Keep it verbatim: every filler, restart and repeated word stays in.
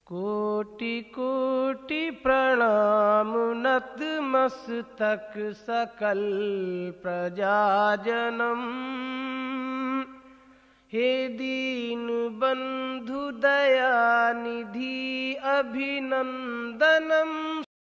कोटि कोटि प्रणाम नतमस्तक सकल प्रजाजनम। हे दीन बंधु दया निधि अभिनंदनम